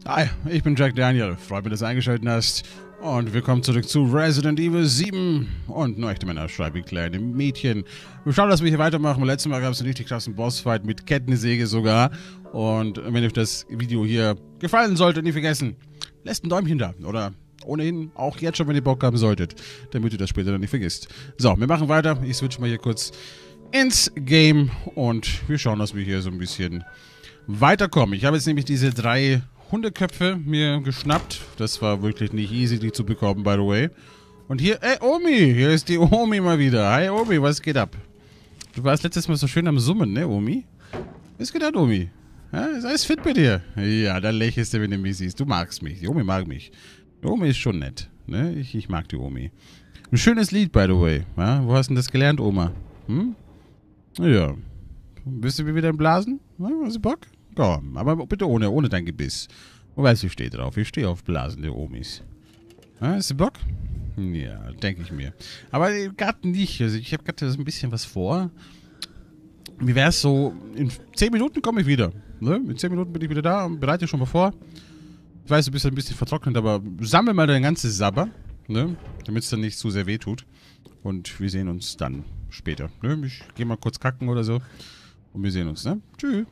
Hi, ich bin Jack Daniel. Freut mich, dass du eingeschaltet hast. Und willkommen zurück zu Resident Evil 7. Und nur echte Männer schreiben kleine Mädchen. Wir schauen, dass wir hier weitermachen. Letztes Mal gab es einen richtig krassen Bossfight mit Kettensäge sogar. Und wenn euch das Video hier gefallen sollte, nicht vergessen, lasst ein Däumchen da. Oder ohnehin auch jetzt schon, wenn ihr Bock haben solltet. Damit ihr das später dann nicht vergisst. So, wir machen weiter. Ich switch mal hier kurz ins Game. Und wir schauen, dass wir hier so ein bisschen weiterkommen. Ich habe jetzt nämlich diese 3 Hundeköpfe mir geschnappt. Das war wirklich nicht easy, die zu bekommen, by the way. Und hier, Omi, hier ist die Omi mal wieder. Hi, Omi, was geht ab? Du warst letztes Mal so schön am Summen, ne, Omi? Was geht ab, Omi? Ja, ist alles fit bei dir? Ja, da lächelst du, wenn du mich siehst. Du magst mich. Die Omi mag mich. Die Omi ist schon nett, ne? Ich mag die Omi. Ein schönes Lied, by the way. Ja, wo hast du denn das gelernt, Oma? Hm? Ja. Bist du wieder im Blasen? Ja, hast du Bock? Komm, aber bitte ohne dein Gebiss. Du weißt, ich stehe drauf. Ich stehe auf blasende Omis. Hast du Bock? Ja, denke ich mir. Aber gerade nicht. Also ich habe gerade so ein bisschen was vor. Wie wäre es so, in 10 Minuten komme ich wieder. Ne? In 10 Minuten bin ich wieder da und bereite schon mal vor. Ich weiß, du bist ein bisschen vertrocknet, aber sammel mal dein ganzes Sabber. Ne? Damit es dann nicht zu sehr weh tut. Und wir sehen uns dann später. Ne? Ich gehe mal kurz kacken oder so. Und wir sehen uns, ne? Tschüss.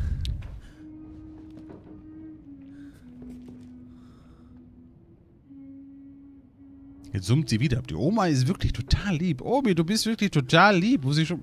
Jetzt summt sie wieder ab. Die Oma ist wirklich total lieb. Omi, du bist wirklich total lieb. Muss ich schon...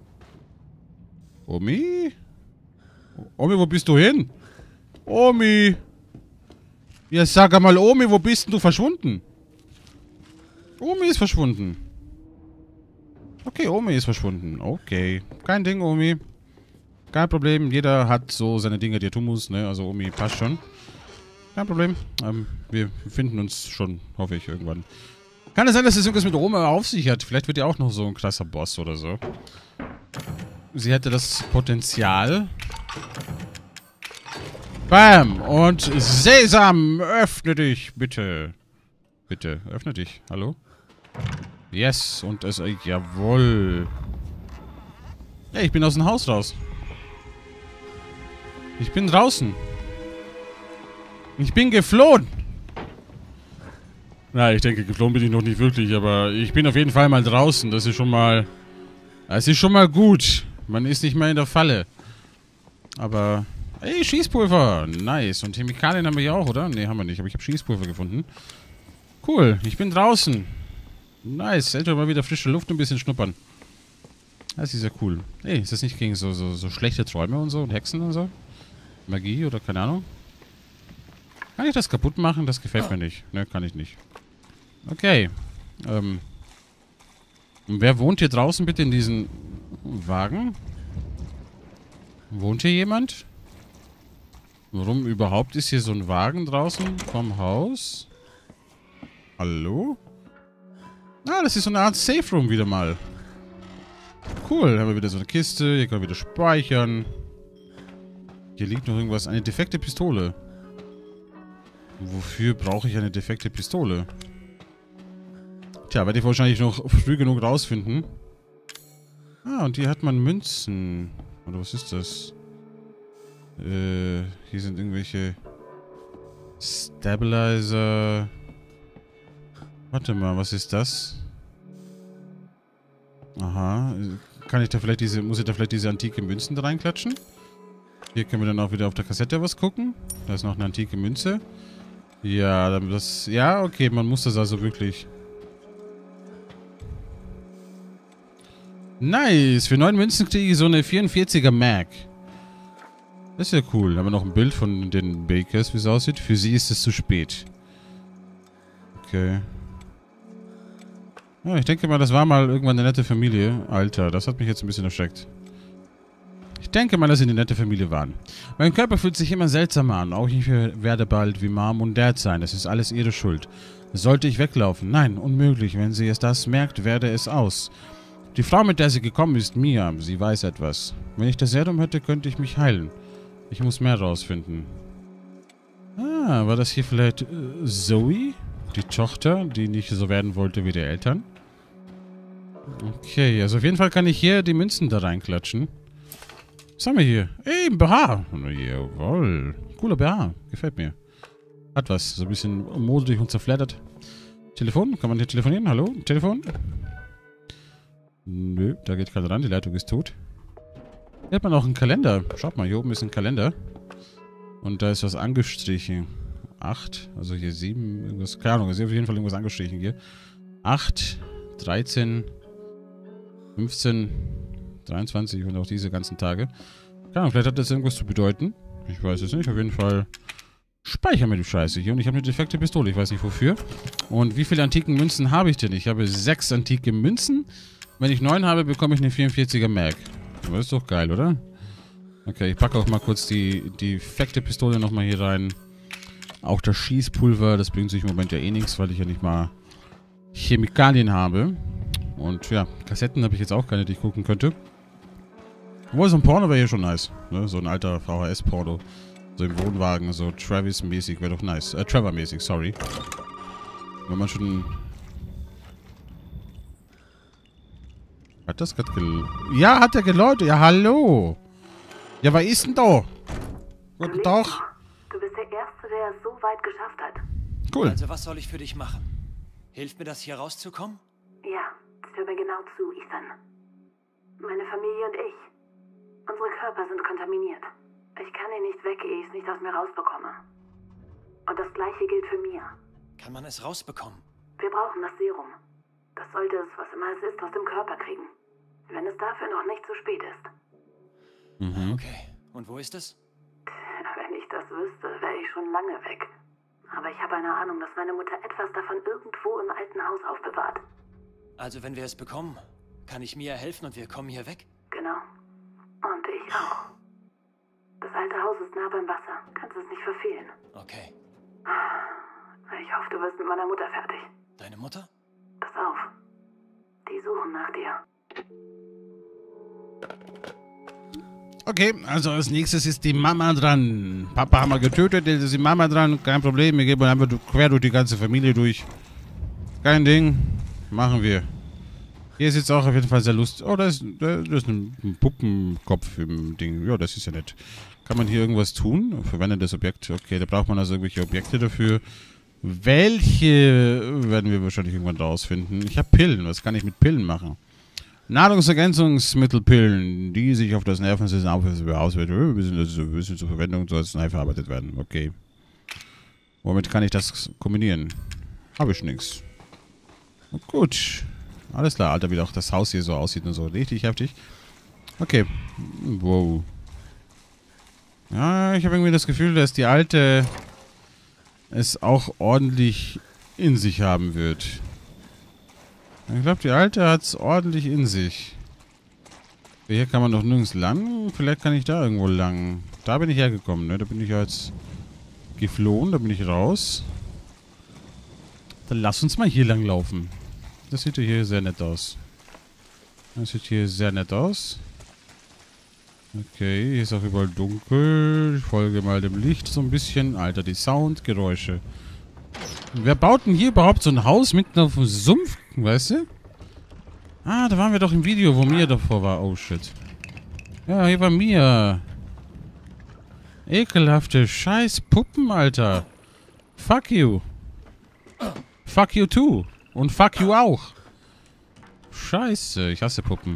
Omi? Omi, wo bist du hin? Omi? Ja, sag einmal, Omi, wo bist denn du verschwunden? Omi ist verschwunden. Okay, Omi ist verschwunden. Okay. Kein Ding, Omi. Kein Problem. Jeder hat so seine Dinge, die er tun muss, ne? Also Omi passt schon. Kein Problem. Wir finden uns schon, hoffe ich, irgendwann. Kann es sein, dass es irgendwas mit Oma auf sich hat? Vielleicht wird ja auch noch so ein krasser Boss oder so. Sie hätte das Potenzial. Bam! Und Sesam, öffne dich, bitte. Bitte, öffne dich. Hallo? Yes, und es... jawohl. Hey, ich bin aus dem Haus raus. Ich bin draußen. Ich bin geflohen. Na, ich denke, geflohen bin ich noch nicht wirklich, aber ich bin auf jeden Fall mal draußen. Das ist schon mal... Das ist schon mal gut. Man ist nicht mehr in der Falle. Aber... Ey, Schießpulver. Nice. Und Chemikalien haben wir hier auch, oder? Ne, haben wir nicht. Aber ich habe Schießpulver gefunden. Cool. Ich bin draußen. Nice. Endlich mal wieder frische Luft und ein bisschen schnuppern. Das ist ja cool. Ey, ist das nicht gegen so schlechte Träume und so? Und Hexen und so? Magie oder keine Ahnung? Kann ich das kaputt machen? Das gefällt mir nicht. Ne, kann ich nicht. Okay. Und wer wohnt hier draußen bitte in diesem Wagen? Wohnt hier jemand? Warum überhaupt ist hier so ein Wagen draußen vom Haus? Hallo? Ah, das ist so eine Art Safe Room wieder mal. Cool, haben wir wieder so eine Kiste. Hier können wir wieder speichern. Hier liegt noch irgendwas. Eine defekte Pistole. Wofür brauche ich eine defekte Pistole? Tja, werde ich wahrscheinlich noch früh genug rausfinden. Ah, und hier hat man Münzen. Oder was ist das? Hier sind irgendwelche Stabilizer. Warte mal, was ist das? Aha. Kann ich da vielleicht muss ich da vielleicht diese antike Münzen da reinklatschen? Hier können wir dann auch wieder auf der Kassette was gucken. Da ist noch eine antike Münze. Ja, ja, okay, man muss das also wirklich. Nice, für 9 Münzen kriege ich so eine 44er Mac. Das ist ja cool. Haben wir noch ein Bild von den Bakers, wie es aussieht. Für sie ist es zu spät. Okay. Ja, ich denke mal, das war mal irgendwann eine nette Familie. Alter, das hat mich jetzt ein bisschen erschreckt. Ich denke mal, dass sie eine nette Familie waren. Mein Körper fühlt sich immer seltsamer an. Auch ich werde bald wie Mom und Dad sein. Das ist alles ihre Schuld. Sollte ich weglaufen? Nein, unmöglich. Wenn sie das merkt, werde es aus. Die Frau, mit der sie gekommen ist, Mia. Sie weiß etwas. Wenn ich das Serum hätte, könnte ich mich heilen. Ich muss mehr rausfinden. Ah, war das hier vielleicht Zoe? Die Tochter, die nicht so werden wollte wie die Eltern? Okay, also auf jeden Fall kann ich hier die Münzen da reinklatschen. Was haben wir hier? Ey, ein BH. Jawohl. Cooler BH. Gefällt mir. Hat was. So ein bisschen modrig und zerflattert. Telefon? Kann man hier telefonieren? Hallo? Telefon? Nö, da geht keiner ran. Die Leitung ist tot. Hier hat man auch einen Kalender. Schaut mal, hier oben ist ein Kalender. Und da ist was angestrichen. 8, also hier 7, irgendwas. Keine Ahnung, ist auf jeden Fall irgendwas angestrichen hier. 8, 13, 15, 23 und auch diese ganzen Tage. Keine Ahnung, vielleicht hat das irgendwas zu bedeuten. Ich weiß es nicht. Auf jeden Fall speichern wir die Scheiße hier. Und ich habe eine defekte Pistole. Ich weiß nicht wofür. Und wie viele antiken Münzen habe ich denn? Ich habe 6 antike Münzen. Wenn ich 9 habe, bekomme ich eine 44er Mag. Das ist doch geil, oder? Okay, ich packe auch mal kurz die defekte Pistole nochmal hier rein. Auch das Schießpulver, das bringt sich im Moment ja eh nichts, weil ich ja nicht mal Chemikalien habe. Und ja, Kassetten habe ich jetzt auch keine, die ich gucken könnte. Obwohl, so ein Porno wäre hier schon nice. Ne? So ein alter VHS-Porno. So im Wohnwagen, so Travis-mäßig wäre doch nice. Trevor-mäßig, sorry. Wenn man schon... Hat das gerade Ja, hat er geläutet. Ja, hallo. Ja, was ist denn da? Guten Tag. Du bist der Erste, der es so weit geschafft hat. Cool. Also, was soll ich für dich machen? Hilft mir das, hier rauszukommen? Ja, hör mir genau zu, Ethan. Meine Familie und ich. Unsere Körper sind kontaminiert. Ich kann hier nicht weg, ehe ich es nicht aus mir rausbekomme. Und das Gleiche gilt für mir. Kann man es rausbekommen? Wir brauchen das Serum. Das sollte es, was immer es ist, aus dem Körper kriegen. Wenn es dafür noch nicht zu spät ist. Mhm. Okay. Und wo ist es? Wenn ich das wüsste, wäre ich schon lange weg. Aber ich habe eine Ahnung, dass meine Mutter etwas davon irgendwo im alten Haus aufbewahrt. Also, wenn wir es bekommen, kann ich Mia helfen und wir kommen hier weg? Genau. Und ich auch. Das alte Haus ist nah beim Wasser. Kannst es nicht verfehlen. Okay. Ich hoffe, du wirst mit meiner Mutter fertig. Deine Mutter? Pass auf. Die suchen nach dir. Okay, also als nächstes ist die Mama dran. Papa haben wir getötet, jetzt ist die Mama dran. Kein Problem, wir gehen einfach quer durch die ganze Familie durch. Kein Ding. Machen wir. Hier ist jetzt auch auf jeden Fall sehr lustig. Oh, da ist ein Puppenkopf im Ding. Ja, das ist ja nett. Kann man hier irgendwas tun? Verwendetes Objekt. Okay, da braucht man also irgendwelche Objekte dafür. Welche werden wir wahrscheinlich irgendwann rausfinden? Ich habe Pillen. Was kann ich mit Pillen machen? Nahrungsergänzungsmittelpillen, die sich auf das Nervensystem auswirken, müssen zur Verwendung zur Arznei verarbeitet werden. Okay. Womit kann ich das kombinieren? Habe ich nichts. Gut. Alles klar, Alter, wie auch das Haus hier so aussieht und so. Richtig heftig. Okay. Wow. Ja, ich habe irgendwie das Gefühl, dass die Alte es auch ordentlich in sich haben wird. Ich glaube, die Alte hat es ordentlich in sich. Hier kann man doch nirgends lang. Vielleicht kann ich da irgendwo lang. Da bin ich hergekommen, ne? Da bin ich jetzt geflohen. Da bin ich raus. Dann lass uns mal hier lang laufen. Das sieht ja hier sehr nett aus. Das sieht hier sehr nett aus. Okay, hier ist auch überall dunkel. Ich folge mal dem Licht so ein bisschen. Alter, die Soundgeräusche. Wer baut denn hier überhaupt so ein Haus mitten auf dem Sumpf? Weißt du? Ah, da waren wir doch im Video, wo Mia davor war. Oh, shit. Ja, hier war Mia. Ekelhafte scheiß Puppen, Alter. Fuck you. Fuck you too. Und fuck you auch. Scheiße, ich hasse Puppen.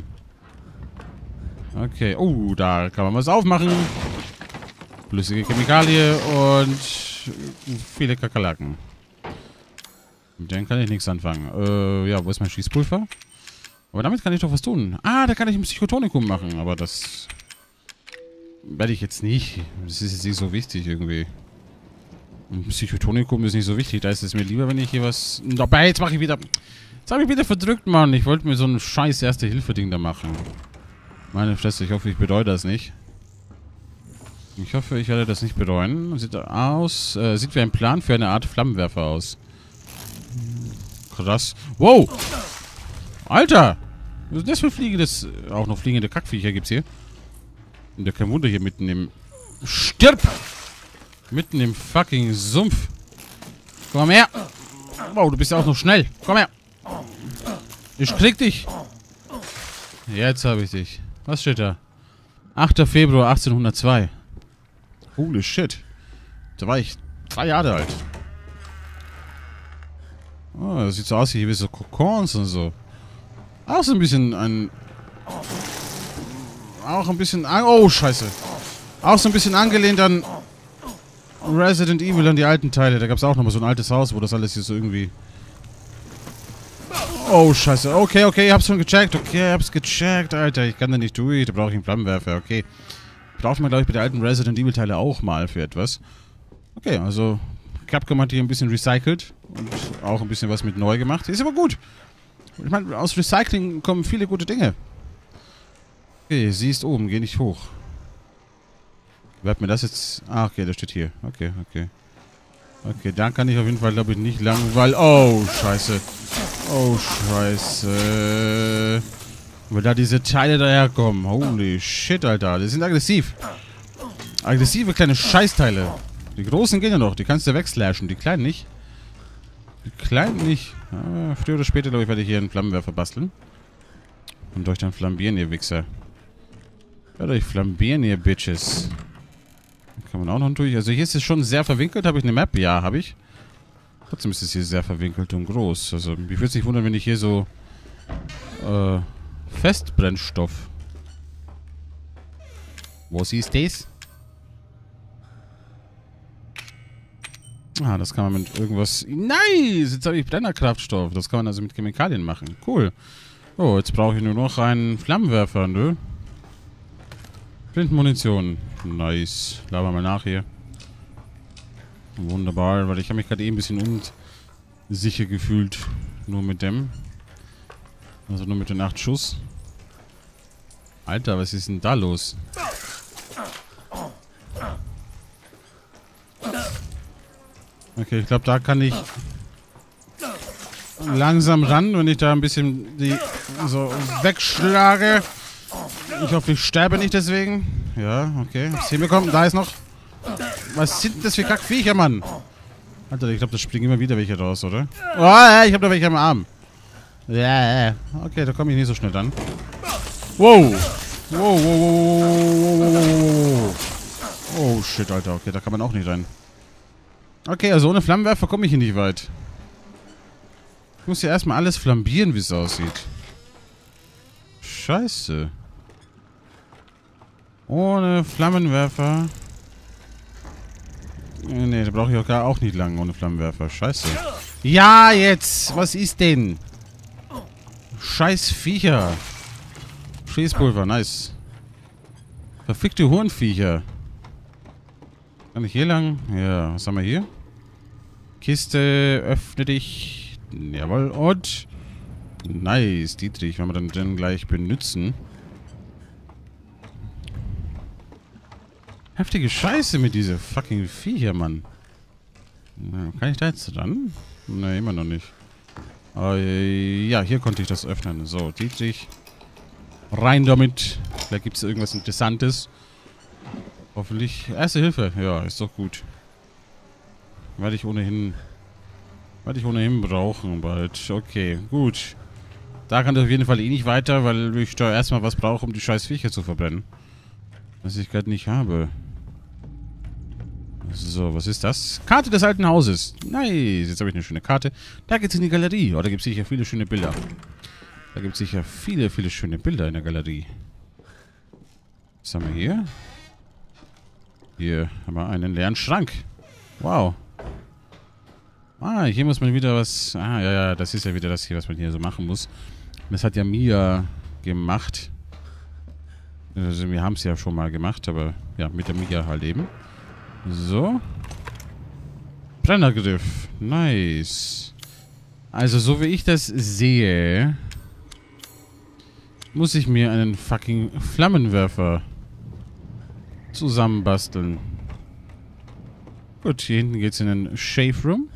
Okay, oh, da kann man was aufmachen. Flüssige Chemikalie und viele Kakerlaken. Mit denen kann ich nichts anfangen. Ja, wo ist mein Schießpulver? Aber damit kann ich doch was tun. Ah, da kann ich ein Psychotonikum machen. Aber das werde ich jetzt nicht. Das ist jetzt nicht so wichtig irgendwie. Ein Psychotonikum ist nicht so wichtig. Da ist es mir lieber, wenn ich hier was... Dabei, jetzt mache ich wieder... Jetzt habe ich wieder verdrückt, Mann. Ich wollte mir so ein scheiß Erste-Hilfe-Ding da machen. Meine Fresse, ich hoffe, ich bereue das nicht. Ich hoffe, ich werde das nicht bereuen. Sieht aus... sieht wie ein Plan für eine Art Flammenwerfer aus. Krass. Wow! Alter! Was ist das für fliegendes... Auch noch fliegende Kackviecher gibt's hier. Und ja, kein Wunder hier mitten im... Stirb! Mitten im fucking Sumpf. Komm her! Wow, du bist ja auch noch schnell. Komm her! Ich krieg dich! Jetzt habe ich dich. Was steht da? 8. Februar 1802. Holy shit. Da war ich 3 Jahre alt. Oh, das sieht so aus wie so Kokons und so. Auch so ein bisschen auch ein bisschen... Oh, scheiße. Auch so ein bisschen angelehnt an Resident Evil, an die alten Teile. Da gab es auch nochmal so ein altes Haus, wo das alles hier so irgendwie... Oh, scheiße. Okay, ich hab's schon gecheckt. Okay, ich hab's gecheckt. Alter, ich kann da nicht durch. Da brauche ich einen Flammenwerfer. Okay. Braucht man, glaube ich, bei den alten Resident Evil Teile auch mal für etwas. Okay, also Capcom hat hier ein bisschen recycelt und auch ein bisschen was mit neu gemacht. Ist aber gut. Ich meine, aus Recycling kommen viele gute Dinge. Okay, sie ist oben. Geh nicht hoch. Wer hat mir das jetzt... Ah, okay, das steht hier. Okay. Okay, da kann ich auf jeden Fall, glaube ich, nicht lang, weil... Oh, scheiße. Oh, scheiße. Weil da diese Teile daherkommen. Holy shit, Alter. Die sind aggressiv. Aggressive kleine Scheißteile. Die großen gehen ja noch. Die kannst du wegslashen. Die kleinen nicht. Ah, früher oder später, glaube ich, werde ich hier einen Flammenwerfer basteln. Und euch dann flambieren, ihr Wichser. Werde euch flambieren, ihr Bitches. Kann man auch noch durch. Also hier ist es schon sehr verwinkelt. Habe ich eine Map? Ja, habe ich. Trotzdem ist es hier sehr verwinkelt und groß. Also, mich würde es nicht wundern, wenn ich hier so Festbrennstoff. Was ist das? Ah, das kann man mit irgendwas... Nice! Jetzt habe ich Brennerkraftstoff. Das kann man also mit Chemikalien machen. Cool. Oh, jetzt brauche ich nur noch einen Flammenwerfer, ne? Flintenmunition. Nice. Laber mal nach hier. Wunderbar, weil ich habe mich gerade ein bisschen unsicher gefühlt. Nur mit dem. Also nur mit den 8 Schuss. Alter, was ist denn da los? Okay, ich glaube, da kann ich langsam ran, wenn ich da ein bisschen die so wegschlage. Ich hoffe, ich sterbe nicht deswegen. Ja, okay. Hab's hinbekommen. Da ist noch... Was sind das für Kackviecher, Mann? Alter, ich glaube, da springen immer wieder welche raus, oder? Oh, ja, ich habe da welche am Arm. Ja, okay, da komme ich nicht so schnell dran. Wow. Oh, shit, Alter. Okay, da kann man auch nicht rein. Okay, also ohne Flammenwerfer komme ich hier nicht weit. Ich muss ja erstmal alles flambieren, wie es aussieht. Scheiße. Ohne Flammenwerfer. Nee, da brauche ich auch gar auch nicht lang ohne Flammenwerfer. Scheiße. Ja, jetzt! Was ist denn? Scheiß Viecher. Schießpulver, nice. Verfickte Hornviecher. Kann ich hier lang? Ja, was haben wir hier? Kiste, öffne dich. Jawohl, und... Nice, Dietrich, wenn wir dann gleich benutzen. Heftige Scheiße mit dieser fucking Viecher, Mann. Kann ich da jetzt dran? Ne, immer noch nicht. Ja, hier konnte ich das öffnen. So, Dietrich. Rein damit. Vielleicht gibt es irgendwas Interessantes. Hoffentlich. Erste Hilfe. Ja, ist doch gut. Werde ich ohnehin brauchen bald. Okay, gut. Da kann das auf jeden Fall eh nicht weiter, weil ich da erstmal was brauche, um die scheiß Viecher zu verbrennen. Was ich gerade nicht habe. So, was ist das? Karte des alten Hauses. Nice, jetzt habe ich eine schöne Karte. Da geht's in die Galerie. Oh, da gibt es sicher viele schöne Bilder. Da gibt es sicher viele schöne Bilder in der Galerie. Was haben wir hier? Hier haben wir einen leeren Schrank. Wow. Ah, hier muss man wieder was... Ah, ja, das ist ja wieder das hier, was man hier so machen muss. Das hat ja Mia gemacht. Also wir haben es ja schon mal gemacht, aber ja, mit der Mia halt eben. So. Brennergriff. Nice. Also, so wie ich das sehe, muss ich mir einen fucking Flammenwerfer zusammenbasteln. Gut, hier hinten geht's in den Shave Room.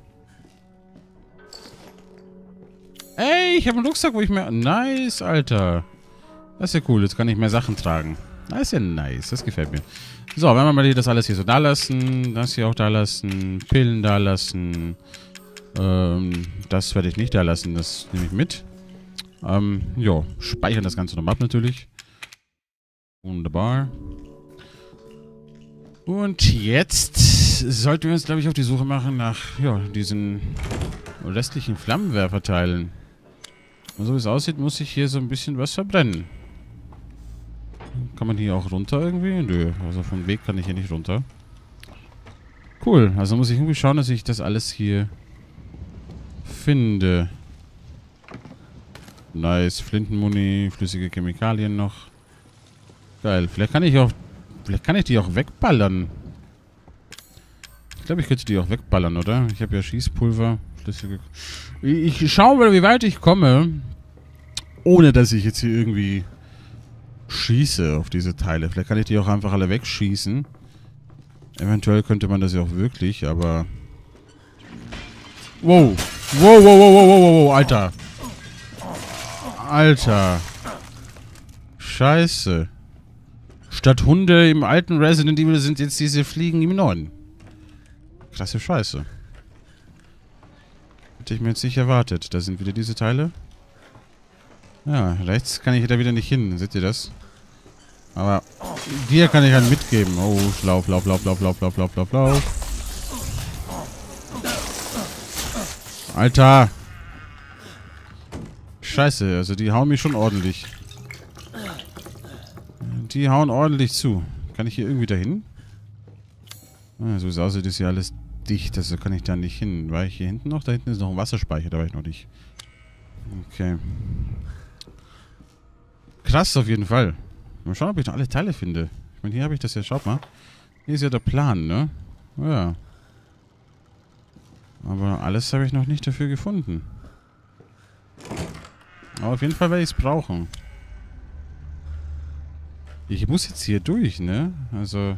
Ey, ich habe einen Rucksack, wo ich mehr... Nice, Alter. Das ist ja cool, jetzt kann ich mehr Sachen tragen. Das ist ja nice, das gefällt mir. So, wenn wir mal hier das alles hier so da lassen, das hier auch da lassen, Pillen da lassen. Das werde ich nicht da lassen, das nehme ich mit. Jo, speichern das Ganze nochmal ab natürlich. Wunderbar. Und jetzt sollten wir uns, glaube ich, auf die Suche machen nach, ja, diesen restlichen Flammenwerferteilen. Und so wie es aussieht, muss ich hier so ein bisschen was verbrennen. Kann man hier auch runter irgendwie? Nö, also vom Weg kann ich hier nicht runter. Cool, also muss ich irgendwie schauen, dass ich das alles hier finde. Nice, Flintenmuni, flüssige Chemikalien noch. Geil, vielleicht kann ich die auch wegballern. Ich glaube, ich könnte die auch wegballern, oder? Ich habe ja Schießpulver, flüssige... Ich schaue mal, wie weit ich komme, ohne dass ich jetzt hier irgendwie schieße auf diese Teile. Vielleicht kann ich die auch einfach alle wegschießen. Eventuell könnte man das ja auch wirklich, aber... Wow. Wow, Alter. Alter. Scheiße. Statt Hunde im alten Resident Evil sind jetzt diese Fliegen im neuen. Krasse Scheiße. Hätte ich mir jetzt nicht erwartet. Da sind wieder diese Teile. Ja, rechts kann ich da wieder nicht hin. Seht ihr das? Aber dir kann ich halt mitgeben. Oh, lauf. Alter. Scheiße, also die hauen mich schon ordentlich. Die hauen ordentlich zu. Kann ich hier irgendwie dahin? Ah, so wie es aussieht, ist hier alles dicht. Also kann ich da nicht hin. War ich hier hinten noch? Da hinten ist noch ein Wasserspeicher. Da war ich noch nicht. Okay. Krass auf jeden Fall. Mal schauen, ob ich noch alle Teile finde. Ich meine, hier habe ich das ja. Schaut mal. Hier ist ja der Plan, ne? Ja. Aber alles habe ich noch nicht dafür gefunden. Aber auf jeden Fall werde ich es brauchen. Ich muss jetzt hier durch, ne? Also...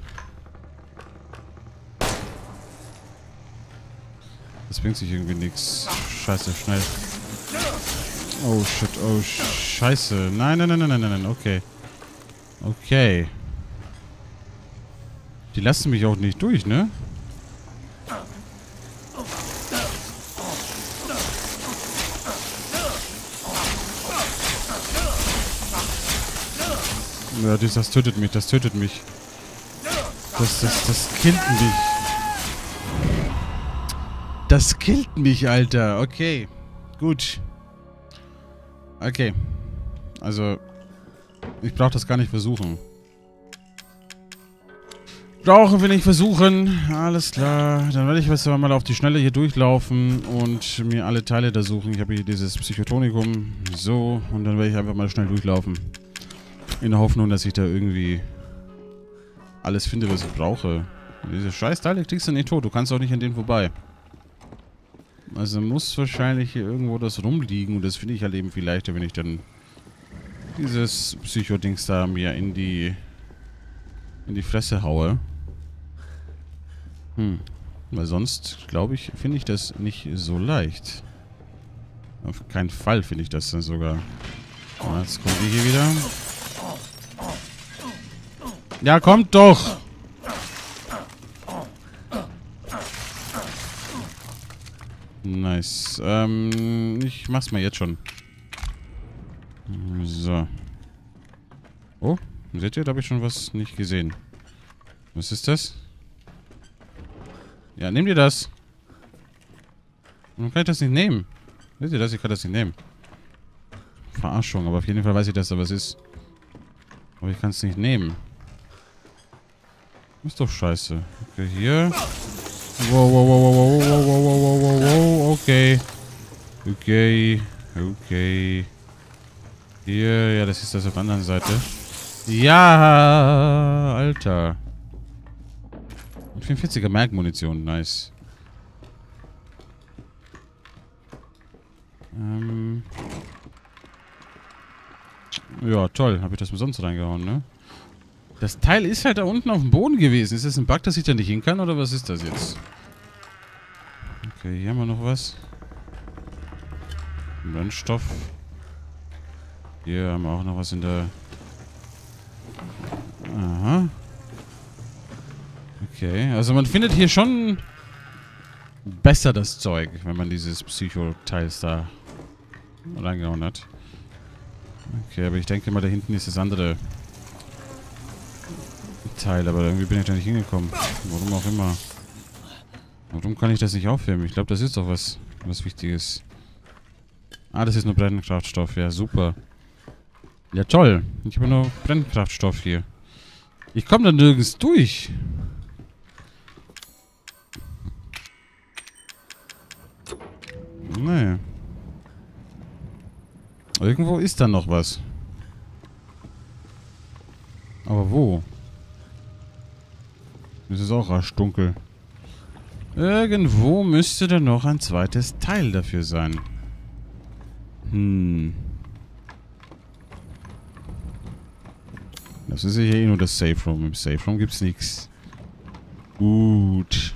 Das bringt sich irgendwie nichts. Scheiße, schnell. Oh shit, oh scheiße. Nein. Okay. Okay. Die lassen mich auch nicht durch, ne? Ja, das tötet mich, das killt mich. Das killt mich, Alter. Okay. Gut. Okay. Also, ich brauche das gar nicht versuchen. Brauchen wir nicht versuchen. Alles klar. Dann werde ich jetzt mal auf die Schnelle hier durchlaufen und mir alle Teile da suchen. Ich habe hier dieses Psychotonikum. So. Und dann werde ich einfach mal schnell durchlaufen. In der Hoffnung, dass ich da irgendwie alles finde, was ich brauche. Diese Scheißteile kriegst du nicht tot. Du kannst auch nicht an denen vorbei. Also muss wahrscheinlich hier irgendwo das rumliegen. Und das finde ich halt eben viel leichter, wenn ich dann dieses Psycho-Dings da mir in die Fresse haue. Weil sonst, glaube ich, finde ich das nicht so leicht. Auf keinen Fall finde ich das dann sogar. Oh, jetzt kommt die hier wieder. Ja, kommt doch! Nice. Ich mach's mal jetzt schon. So. Oh, seht ihr, da habe ich schon was nicht gesehen. Was ist das? Ja, nehmt ihr das? Warum kann ich das nicht nehmen? Seht ihr das? Ich kann das nicht nehmen. Verarschung, aber auf jeden Fall weiß ich, dass da was ist. Aber ich kann es nicht nehmen. Ist doch scheiße. Okay, hier. Wow. Okay. Hier, ja, das ist das auf der anderen Seite. Ja, Alter. Und 44er Merkmunition, nice. Ja, toll. Habe ich das umsonst reingehauen, ne? Das Teil ist halt da unten auf dem Boden gewesen. Ist das ein Bug, dass ich da nicht hin kann, oder was ist das jetzt? Okay, hier haben wir noch was. Brennstoff. Hier haben wir auch noch was in der... Aha. Okay, also man findet hier schon besser das Zeug, wenn man dieses Psycho-Teils da reingehauen hat. Okay, aber ich denke mal, da hinten ist das andere Teil, aber irgendwie bin ich da nicht hingekommen. Warum auch immer. Warum kann ich das nicht aufheben? Ich glaube, das ist doch was Wichtiges. Ah, das ist nur Brennkraftstoff. Ja, super. Ja, toll. Ich habe nur Brennkraftstoff hier. Ich komme da nirgends durch. Nee. Irgendwo ist da noch was. Aber wo? Es ist auch rasch dunkel. Irgendwo müsste da noch ein zweites Teil dafür sein. Das ist ja hier eh nur das Safe Room. Im Safe Room gibt's nichts. Gut.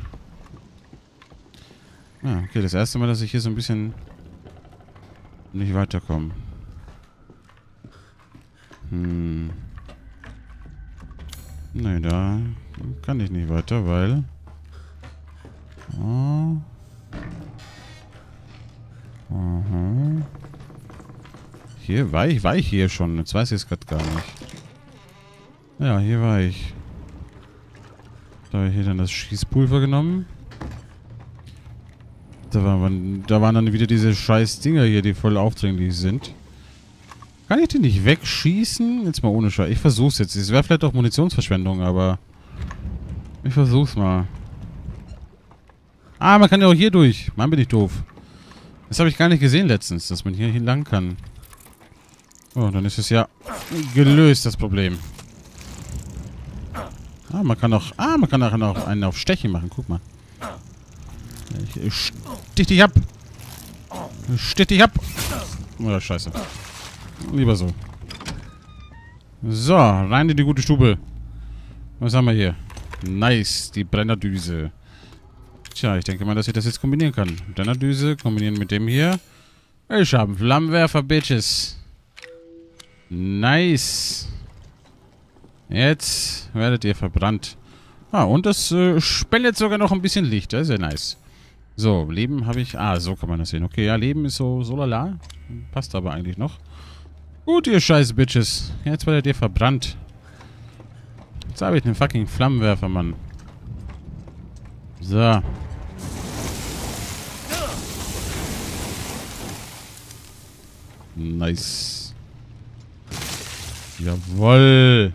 Ah, okay, das erste Mal, dass ich hier so ein bisschen nicht weiterkomme. Nee, da kann ich nicht weiter, weil... Oh. Aha. Hier war ich hier schon. Jetzt weiß ich es gerade gar nicht. Ja, hier war ich. Da habe ich hier dann das Schießpulver genommen. Da waren dann wieder diese scheiß Dinger hier, die voll aufdringlich sind. Kann ich die nicht wegschießen? Jetzt mal ohne Scheiß. Ich versuch's jetzt. Es wäre vielleicht auch Munitionsverschwendung, aber... Ich versuch's mal. Ah, man kann ja auch hier durch. Mann, bin ich doof. Das habe ich gar nicht gesehen letztens, dass man hier lang kann. Oh, dann ist es ja gelöst, das Problem. Ah, man kann auch einen auf Stechen machen. Guck mal. Ich stich dich ab. Stich dich ab. Oh, scheiße. Lieber so. So, rein in die gute Stube. Was haben wir hier? Nice, die Brennerdüse. Tja, ich denke mal, dass ich das jetzt kombinieren kann. Brennerdüse kombinieren mit dem hier. Ich habe einen Flammenwerfer, Bitches. Nice. Jetzt werdet ihr verbrannt. Ah, und das spendet sogar noch ein bisschen Licht. Das ist ja nice. So, Leben habe ich... Ah, so kann man das sehen. Okay, ja, Leben ist so lala. Passt aber eigentlich noch. Gut, ihr scheiß Bitches. Jetzt werdet ihr verbrannt. Jetzt habe ich einen fucking Flammenwerfer, Mann. So. Nice. Jawoll.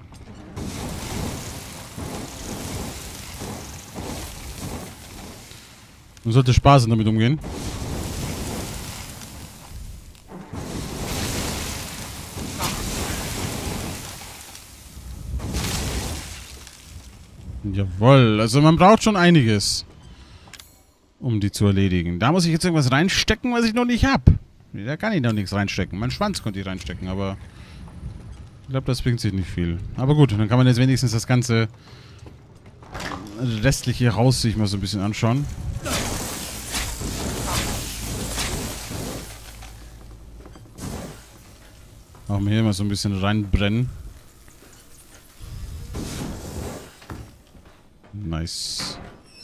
Man sollte Spaß damit umgehen. Jawohl, also man braucht schon einiges, um die zu erledigen. Da muss ich jetzt irgendwas reinstecken, was ich noch nicht habe. Da kann ich noch nichts reinstecken. Mein Schwanz konnte ich reinstecken, aber ich glaube, das bringt sich nicht viel. Aber gut, dann kann man jetzt wenigstens das ganze restliche Haus sich mal so ein bisschen anschauen. Auch mal hier mal so ein bisschen reinbrennen. Nice.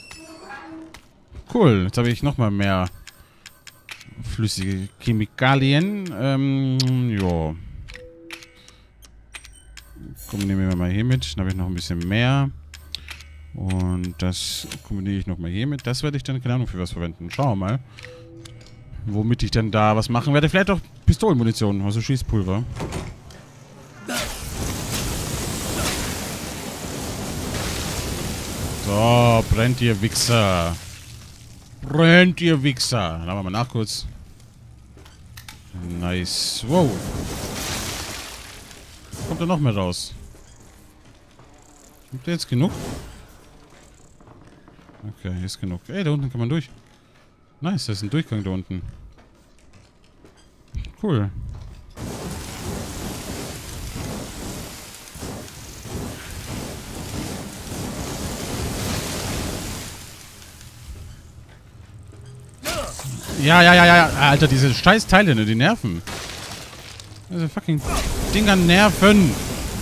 Cool, jetzt habe ich nochmal mehr flüssige Chemikalien. Ja. Komm, nehmen wir mal hier mit. Dann habe ich noch ein bisschen mehr. Und das kombiniere ich nochmal hier mit. Das werde ich dann, keine Ahnung, für was verwenden. Schauen wir mal. Womit ich dann da was machen werde. Vielleicht auch Pistolenmunition, also Schießpulver. So, brennt ihr Wichser. Brennt ihr Wichser. Dann haben wir mal nach kurz. Nice. Wow. Kommt da noch mehr raus? Kommt da jetzt genug? Okay, hier ist genug. Ey, da unten kann man durch. Nice, da ist ein Durchgang da unten. Cool. Ja. Alter, diese scheiß Teile, ne, die nerven. Diese fucking Dinger nerven.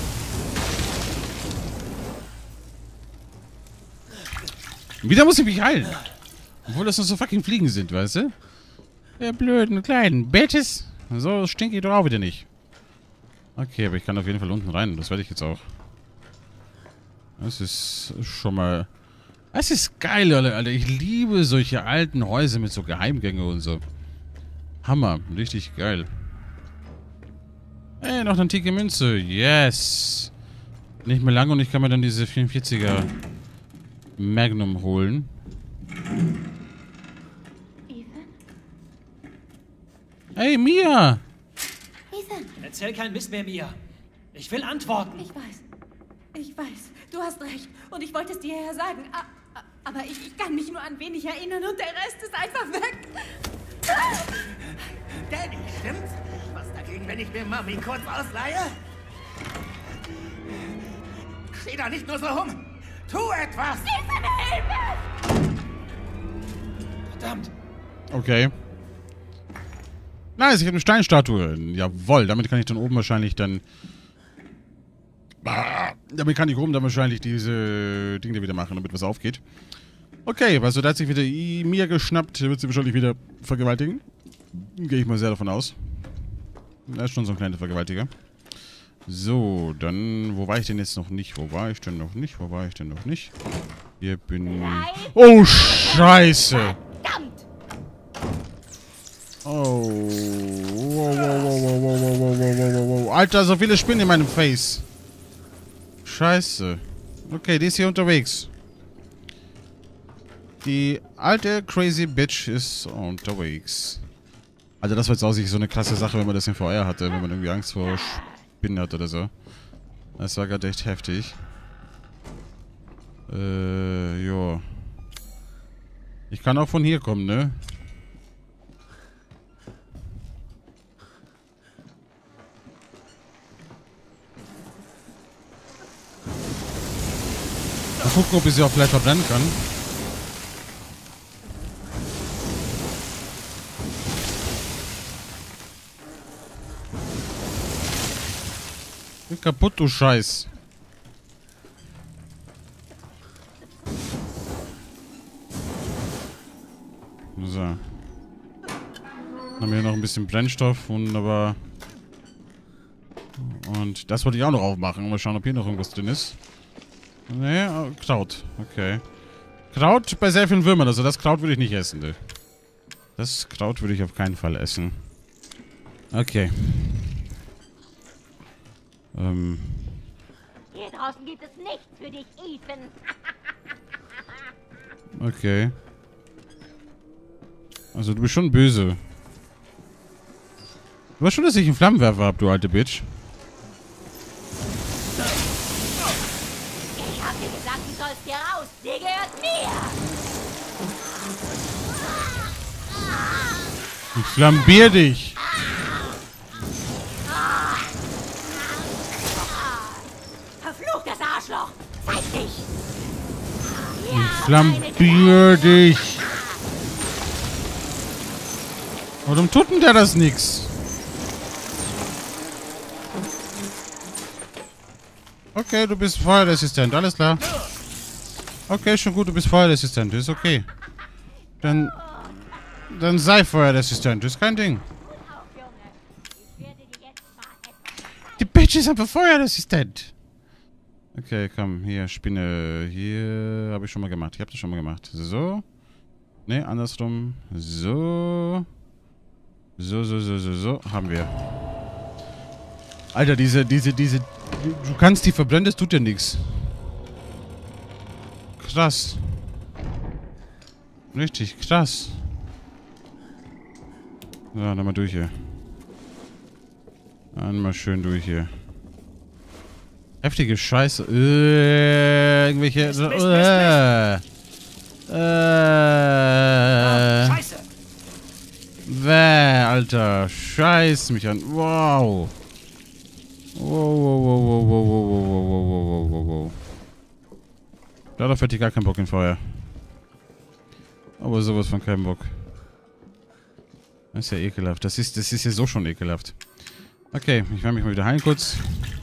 Wieder muss ich mich heilen. Obwohl das noch so fucking Fliegen sind, weißt du? Ihr blöden kleinen Bitches. So stinke ich doch auch wieder nicht. Okay, aber ich kann auf jeden Fall unten rein. Das werde ich jetzt auch. Das ist schon mal Das ist geil, Alter. Ich liebe solche alten Häuser mit so Geheimgängen und so. Hammer. Richtig geil. Ey, noch eine antike Münze. Yes. Nicht mehr lange und ich kann mir dann diese 44er Magnum holen. Ethan? Hey, Mia! Ethan! Erzähl kein Mist mehr, Mia. Ich will antworten. Ich weiß. Du hast recht. Und ich wollte es dir ja sagen. Aber ich kann mich nur an wenig erinnern und der Rest ist einfach weg. Danny, stimmt's? Was dagegen, wenn ich mir Mami kurz ausleihe? Steh da nicht nur so rum! Tu etwas! Verdammt. Okay. Nice, ich habe eine Steinstatue. Jawohl, damit kann ich dann oben wahrscheinlich dann... Damit kann ich oben dann wahrscheinlich diese Dinge wieder machen, damit was aufgeht. Okay, also da hat sich wieder Mia geschnappt. Wird sie wahrscheinlich wieder vergewaltigen. Gehe ich mal sehr davon aus. Das ist schon so ein kleiner Vergewaltiger. So, dann... Wo war ich denn jetzt noch nicht? Wo war ich denn noch nicht? Wo war ich denn noch nicht? Hier bin... Oh, Scheiße! Verdammt! Oh. Wow. Alter, so viele Spinnen in meinem Face. Scheiße. Okay, die ist hier unterwegs. Die alte crazy Bitch ist unterwegs. Also das war jetzt auch so eine krasse Sache, wenn man das in VR hatte, wenn man irgendwie Angst vor Spinnen hat oder so. Das war gerade echt heftig. Jo. Ich kann auch von hier kommen, ne? Mal gucken, ob ich sie auch vielleicht verbrennen kann. Bin kaputt, du Scheiß. So. Dann haben wir hier noch ein bisschen Brennstoff, wunderbar. Und das wollte ich auch noch aufmachen. Mal schauen, ob hier noch irgendwas drin ist. Nee, Kraut. Okay. Kraut bei sehr vielen Würmern. Also das Kraut würde ich nicht essen, ne? Das Kraut würde ich auf keinen Fall essen. Okay. Hier draußen gibt es nichts für dich, Ethan. Okay. Also du bist schon böse. Du weißt schon, dass ich einen Flammenwerfer habe, du alte Bitch. Ich hab dir gesagt, du sollst hier raus. Die gehört mir. Ich flambier dich. Verfluchtes Arschloch. Zeig dich. Ich flambier dich. Warum tut denn der das nix? Okay, du bist Feuerresistent, alles klar. Okay, schon gut, du bist Feuerresistent, ist okay. Dann sei Feuerresistent, ist kein Ding. Die Bitch ist einfach feuerresistent. Okay, komm, hier, Spinne. Hier habe ich schon mal gemacht. Ich habe das schon mal gemacht. So. Ne, andersrum. So. So. Haben wir. Alter, diese. Du kannst die verbrennen, das tut dir nichts. Krass. Richtig krass. So, dann mal durch hier. Dann mal schön durch hier. Heftige Scheiße. Irgendwelche. Scheiße. Alter. Scheiß mich an. Wow. Wow. Darauf hätte ich gar keinen Bock in Feuer. Aber sowas von keinen Bock. Das ist ja ekelhaft. Das ist ja so schon ekelhaft. Okay, ich werde mich mal wieder heilen kurz.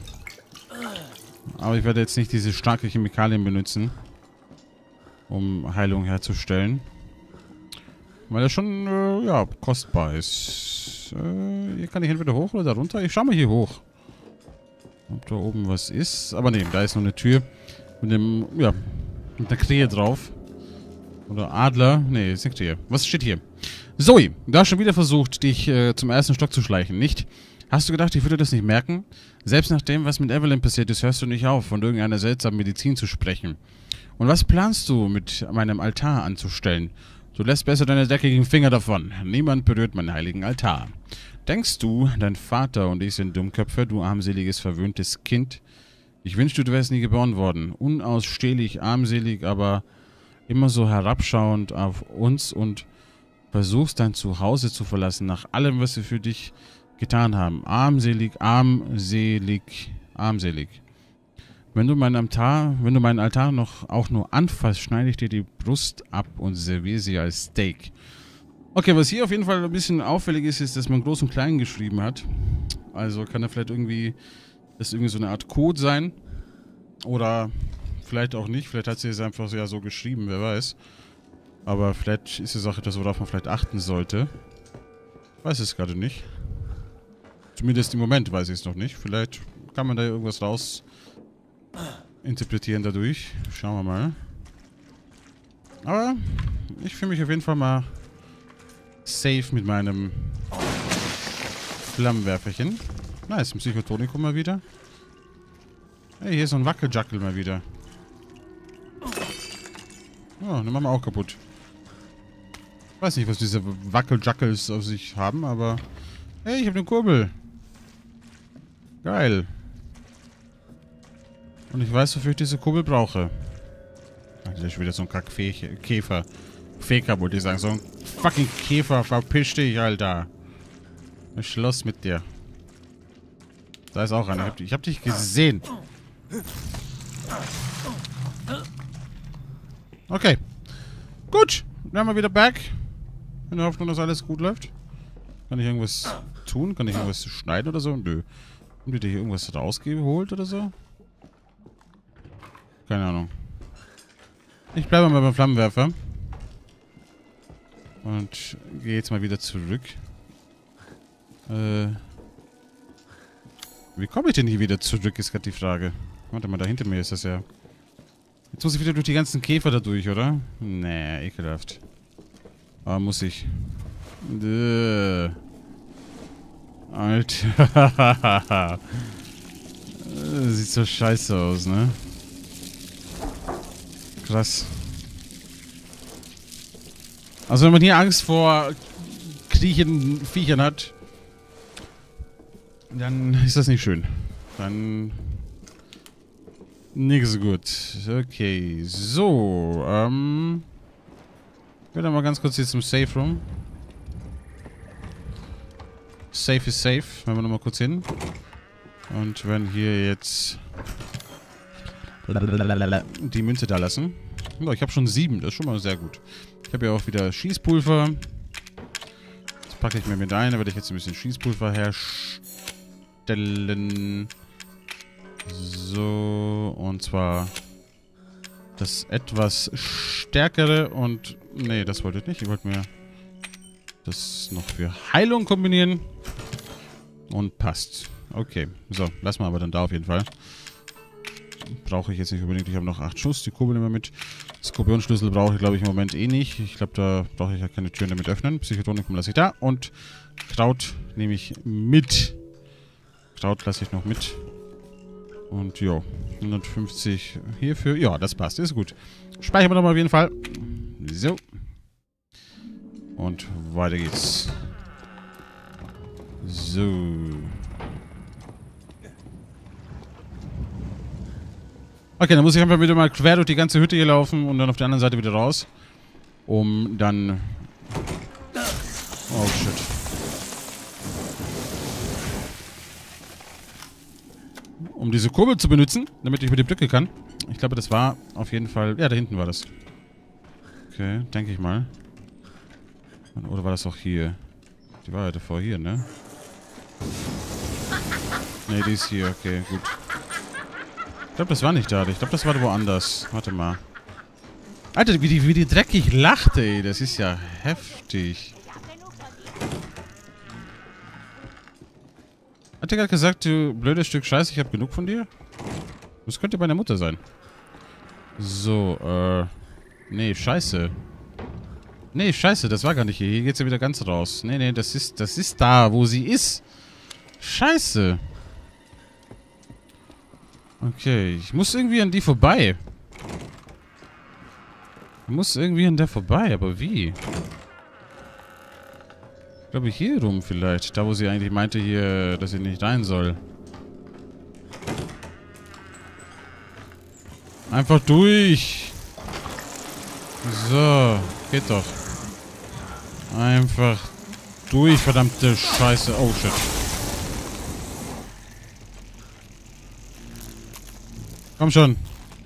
Aber ich werde jetzt nicht diese starke Chemikalien benutzen, um Heilung herzustellen. Weil das schon, ja, kostbar ist. Hier kann ich entweder hoch oder da runter. Ich schau mal hier hoch. Ob da oben was ist. Aber nee, da ist noch eine Tür. Mit dem, ja, Mit einer Krähe drauf. Oder Adler. Nee, ist eine Krähe. Was steht hier? Zoe, du hast schon wieder versucht, dich zum ersten Stock zu schleichen, nicht? Hast du gedacht, ich würde das nicht merken? Selbst nach dem, was mit Evelyn passiert ist, hörst du nicht auf, von irgendeiner seltsamen Medizin zu sprechen. Und was planst du, mit meinem Altar anzustellen? Du lässt besser deine dreckigen Finger davon. Niemand berührt meinen heiligen Altar. Denkst du, dein Vater und ich sind Dummköpfe, du armseliges, verwöhntes Kind? Ich wünschte, du wärst nie geboren worden. Unausstehlich, armselig, aber immer so herabschauend auf uns und versuchst dein Zuhause zu verlassen, nach allem, was wir für dich getan haben. Armselig, armselig, armselig. Wenn du meinen Altar noch auch nur anfasst, schneide ich dir die Brust ab und serviere sie als Steak. Okay, was hier auf jeden Fall ein bisschen auffällig ist, ist, dass man groß und klein geschrieben hat. Also kann da vielleicht irgendwie so eine Art Code sein. Oder vielleicht auch nicht. Vielleicht hat sie es einfach so geschrieben, wer weiß. Aber vielleicht ist es auch etwas, worauf man vielleicht achten sollte. Ich weiß es gerade nicht. Zumindest im Moment weiß ich es noch nicht. Vielleicht kann man da irgendwas raus interpretieren dadurch. Schauen wir mal. Aber ich fühle mich auf jeden Fall mal safe mit meinem Flammenwerferchen. Nice, ein Psychotonikum mal wieder. Hey, hier ist so ein Wackeljackel mal wieder. Oh, den machen wir auch kaputt. Ich weiß nicht, was diese Wackeljackels auf sich haben, aber... Hey, ich habe eine Kurbel. Geil. Und ich weiß, wofür ich diese Kurbel brauche. Das ist schon wieder so ein Kackkäfer. Feker, wollte ich sagen. So ein fucking Käfer. Verpisch dich, Alter. Schluss mit dir. Da ist auch einer. Ich hab dich gesehen. Okay. Gut. Dann haben wir wieder back. In der Hoffnung, dass alles gut läuft. Kann ich irgendwas tun? Kann ich irgendwas schneiden oder so? Nö. Haben die hier irgendwas rausgeholt oder so? Keine Ahnung. Ich bleibe mal beim Flammenwerfer. Und gehe jetzt mal wieder zurück. Wie komme ich denn hier wieder zurück, ist gerade die Frage. Warte mal, da hinter mir ist das ja. Jetzt muss ich wieder durch die ganzen Käfer da durch, oder? Nee, ekelhaft. Aber muss ich. Alter. Sieht so scheiße aus, ne? Krass. Also wenn man hier Angst vor kriechenden Viechern hat, dann ist das nicht schön. Dann nicht so gut. Okay, so, ich werde mal ganz kurz hier zum Safe Room. Safe ist safe. Wenn wir nochmal kurz hin. Und wenn hier jetzt die Münze da lassen. Oh, ich habe schon 7. Das ist schon mal sehr gut. Ich habe ja auch wieder Schießpulver. Das packe ich mir mit ein. Da werde ich jetzt ein bisschen Schießpulver herstellen. So. Und zwar das etwas stärkere und... Nee, das wollte ich nicht. Ich wollte mir das noch für Heilung kombinieren. Und passt. Okay. So, lassen wir aber dann da auf jeden Fall. Brauche ich jetzt nicht unbedingt. Ich habe noch 8 Schuss. Die Kurbel nehmen wir mit. Skorpionschlüssel brauche ich, glaube ich, im Moment eh nicht. Ich glaube, da brauche ich ja keine Türen damit öffnen. Psychotonikum lasse ich da. Und Kraut nehme ich mit. Kraut lasse ich noch mit. Und ja, 150 hierfür. Ja, das passt. Ist gut. Speichern wir nochmal auf jeden Fall. So. Und weiter geht's. So. Okay, dann muss ich einfach wieder mal quer durch die ganze Hütte hier laufen und dann auf der anderen Seite wieder raus. Um dann... Oh, shit. Um diese Kurbel zu benutzen, damit ich über die Brücke kann. Ich glaube, das war auf jeden Fall... Ja, da hinten war das. Okay, denke ich mal. Oder war das auch hier? Die war ja davor hier, ne? Ne, die ist hier. Okay, gut. Ich glaube, das war nicht da. Ich glaube, das war woanders. Warte mal. Alter, wie die dreckig lacht, ey. Das ist ja heftig. Hat der gerade gesagt, du blödes Stück Scheiße, ich habe genug von dir? Das könnte meine Mutter sein. So, nee, scheiße. Nee, scheiße, das war gar nicht hier. Hier geht's ja wieder ganz raus. Nee, nee, das ist da, wo sie ist. Scheiße. Okay, ich muss irgendwie an die vorbei. Ich muss irgendwie an der vorbei, aber wie? Ich glaube, hier rum vielleicht. Da, wo sie eigentlich meinte hier, dass sie nicht rein soll. Einfach durch. So, geht doch. Einfach durch, verdammte Scheiße. Oh, shit. Komm schon.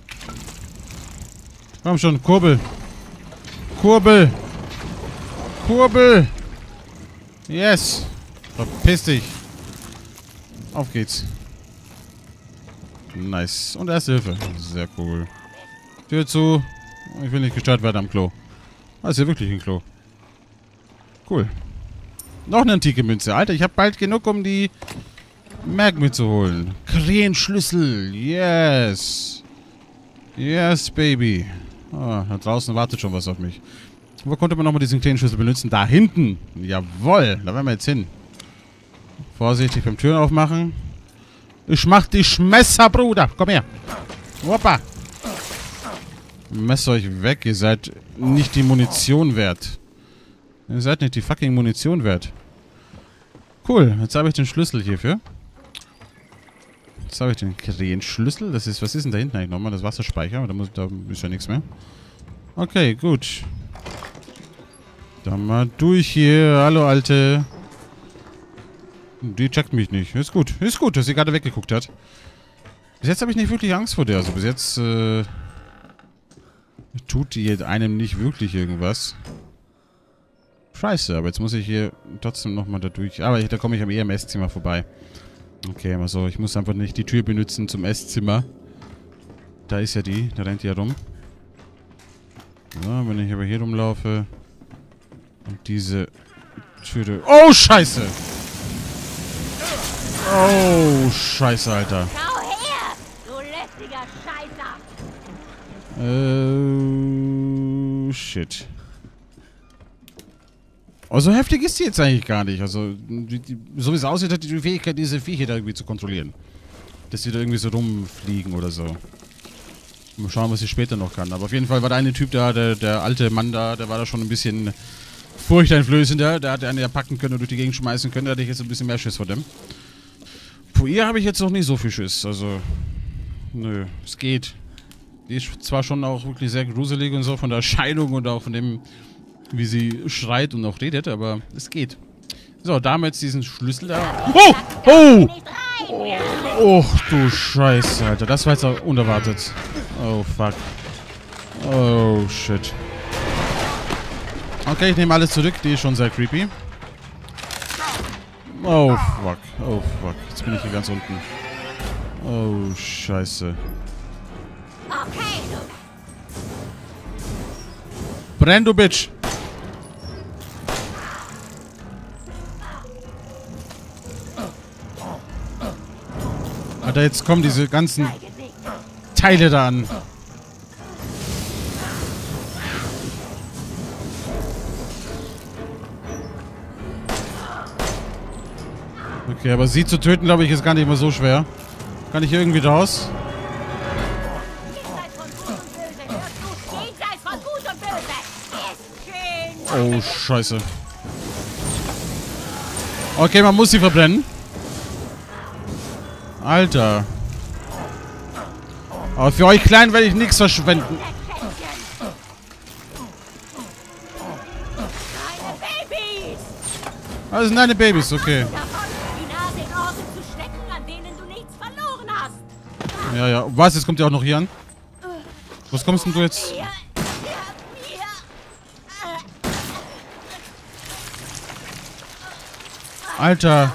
Komm schon, Kurbel. Kurbel. Kurbel. Yes. Verpiss dich. Auf geht's. Nice. Und Erste Hilfe. Sehr cool. Tür zu. Ich will nicht gestört werden am Klo. Ah, ist hier wirklich ein Klo. Cool. Noch eine antike Münze. Alter, ich habe bald genug, um die Merk mitzuholen. Krähenschlüssel. Yes. Yes, baby. Ah, da draußen wartet schon was auf mich. Wo konnte man nochmal diesen kleinen Schlüssel benutzen? Da hinten. Jawohl. Da werden wir jetzt hin. Vorsichtig beim Türen aufmachen. Ich mach dich Messer, Bruder. Komm her. Hoppa. Messt euch weg. Ihr seid nicht die Munition wert. Ihr seid nicht die fucking Munition wert. Cool. Jetzt habe ich den Schlüssel hierfür. Jetzt habe ich den Krähenschlüssel. Das ist, was ist denn da hinten eigentlich nochmal? Das Wasserspeicher. Da ist ja nichts mehr. Okay, gut. Dann mal durch hier. Hallo, Alte. Die checkt mich nicht. Ist gut, dass sie gerade weggeguckt hat. Bis jetzt habe ich nicht wirklich Angst vor der. Also bis jetzt tut die einem nicht wirklich irgendwas. Scheiße, aber jetzt muss ich hier trotzdem nochmal da durch. Aber da komme ich am Esszimmer vorbei. Okay, also ich muss einfach nicht die Tür benutzen zum Esszimmer. Da ist ja die. Da rennt die ja rum. So, wenn ich aber hier rumlaufe und diese Tür... Oh, Scheiße! Oh, Scheiße, Alter. Schau her, du lästiger Scheißer! Shit. Oh, so heftig ist die jetzt eigentlich gar nicht. Also, so wie es aussieht, hat die Fähigkeit, diese Viecher da irgendwie zu kontrollieren. Dass die da irgendwie so rumfliegen oder so. Mal schauen, was sie später noch kann. Aber auf jeden Fall war der eine Typ da, der alte Mann da, der war da schon ein bisschen furchteinflößender. Der hatte einen ja packen können und durch die Gegend schmeißen können. Da hatte ich jetzt ein bisschen mehr Schiss vor dem. Vor ihr habe ich jetzt noch nicht so viel Schiss. Also, nö, es geht. Die ist zwar schon auch wirklich sehr gruselig und so von der Erscheinung und auch von dem, wie sie schreit und auch redet, aber es geht. So, da haben wir jetzt diesen Schlüssel da. Oh! Oh! Oh, du Scheiße, Alter. Das war jetzt auch unerwartet. Oh, fuck. Oh, shit. Okay, ich nehme alles zurück. Die ist schon sehr creepy. Oh, fuck. Oh, fuck. Jetzt bin ich hier ganz unten. Oh, Scheiße. Okay, Brenn, du Bitch! Alter, jetzt kommen diese ganzen Teile da an. Okay, aber sie zu töten, glaube ich, ist gar nicht mal so schwer. Kann ich hier irgendwie raus? Oh, Scheiße. Okay, man muss sie verbrennen. Alter. Aber für euch Kleinen werde ich nichts verschwenden. Das sind deine Babys, okay. Ja, ja. Was? Jetzt kommt ihr auch noch hier an? Was kommst denn du jetzt? Alter.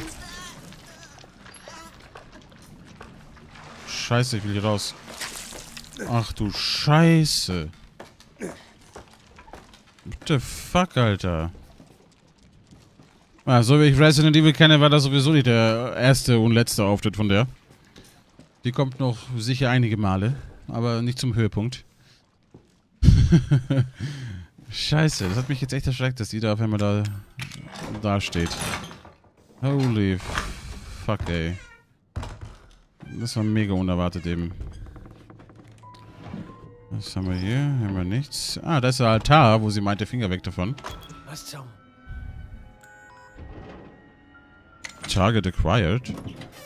Scheiße, ich will hier raus. Ach du Scheiße. What the fuck, Alter. Ah, so wie ich Resident Evil kenne, war das sowieso nicht der erste und letzte Auftritt von der. Die kommt noch sicher einige Male, aber nicht zum Höhepunkt. Scheiße, das hat mich jetzt echt erschreckt, dass die da auf einmal da steht. Holy fuck, ey. Das war mega unerwartet eben. Was haben wir hier? Haben wir nichts. Ah, da ist der Altar, wo sie meinte, Finger weg davon. Was zum... Target acquired.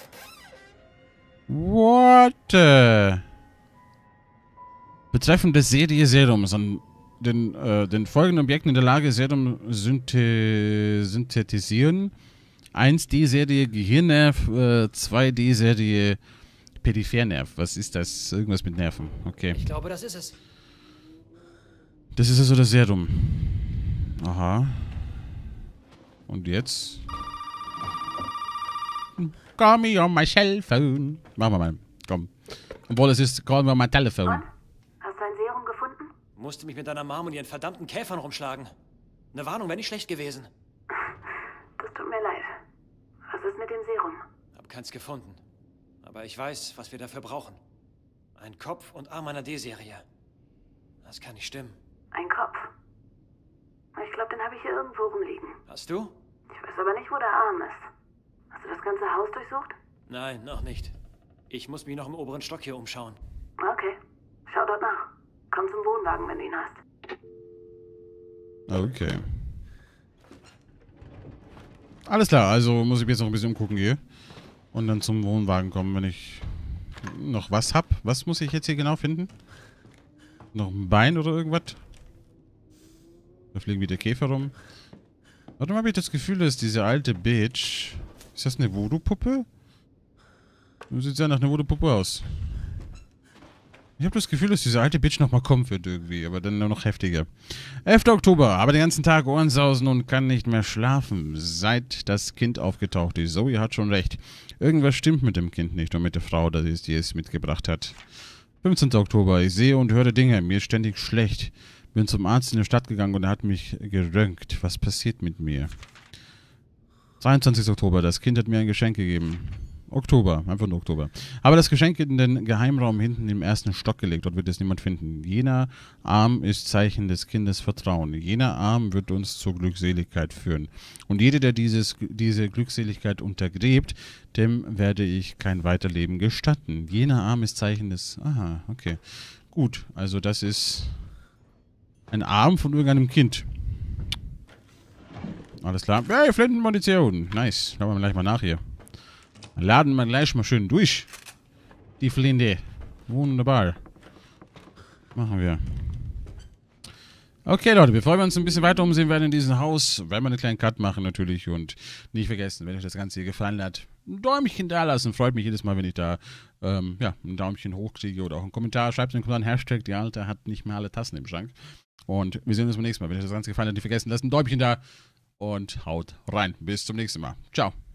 What? Betreffend der Serie Serums an den folgenden Objekten in der Lage, Serum synthetisieren. 1D-Serie Gehirnnerv, 2D-Serie Periphernerv. Was ist das? Irgendwas mit Nerven. Okay. Ich glaube, das ist es. Das ist also das Serum. Aha. Und jetzt? Call me on my cell phone. Machen wir mal. Komm. Obwohl es ist, call me on my telephone. Und? Hast du ein Serum gefunden? Musste mich mit deiner Mom und ihren verdammten Käfern rumschlagen. Eine Warnung wäre nicht schlecht gewesen. Das tut mir leid. Was ist mit dem Serum? Hab keins gefunden. Aber ich weiß, was wir dafür brauchen. Ein Kopf und Arm einer D-Serie. Das kann nicht stimmen. Ein Kopf. Ich glaube, den habe ich hier irgendwo rumliegen. Hast du? Ich weiß aber nicht, wo der Arm ist. Hast du das ganze Haus durchsucht? Nein, noch nicht. Ich muss mich noch im oberen Stock hier umschauen. Okay. Schau dort nach. Komm zum Wohnwagen, wenn du ihn hast. Okay. Alles klar, also muss ich mich jetzt noch ein bisschen umgucken hier. Und dann zum Wohnwagen kommen, wenn ich noch was hab. Was muss ich jetzt hier genau finden? Noch ein Bein oder irgendwas? Da fliegen wieder Käfer rum. Warum habe ich das Gefühl, dass diese alte Bitch... Ist das eine Voodoo-Puppe? Das sieht sehr nach einer Voodoo-Puppe aus. Ich habe das Gefühl, dass diese alte Bitch nochmal kommen wird irgendwie, aber dann nur noch heftiger. 11. Oktober, aber den ganzen Tag Ohrensausen und kann nicht mehr schlafen, seit das Kind aufgetaucht ist. Zoe hat schon recht. Irgendwas stimmt mit dem Kind nicht und mit der Frau, die es mitgebracht hat. 15. Oktober, ich sehe und höre Dinge, mir ist ständig schlecht. Bin zum Arzt in die Stadt gegangen und er hat mich geröntgt. Was passiert mit mir? 23. Oktober, das Kind hat mir ein Geschenk gegeben. Oktober, einfach nur Oktober. Aber das Geschenk in den Geheimraum hinten im ersten Stock gelegt. Dort wird es niemand finden. Jener Arm ist Zeichen des Kindes Vertrauen. Jener Arm wird uns zur Glückseligkeit führen. Und jeder, der diese Glückseligkeit untergräbt, dem werde ich kein Weiterleben gestatten. Jener Arm ist Zeichen des... Aha, okay. Gut, also das ist ein Arm von irgendeinem Kind. Alles klar. Hey, Flintenmunition. Nice. Schauen wir gleich mal nach hier. Laden wir gleich mal schön durch. Die Flinte. Wunderbar. Machen wir. Okay, Leute, bevor wir uns ein bisschen weiter umsehen werden in diesem Haus, werden wir einen kleinen Cut machen natürlich. Und nicht vergessen, wenn euch das Ganze hier gefallen hat, ein Däumchen da lassen. Freut mich jedes Mal, wenn ich da ein Däumchen hoch kriege oder auch einen Kommentar. Schreibt in den Kommentar, Hashtag, die Alte hat nicht mehr alle Tassen im Schrank. Und wir sehen uns beim nächsten Mal. Wenn euch das Ganze gefallen hat, nicht vergessen, lasst ein Däumchen da und haut rein. Bis zum nächsten Mal. Ciao.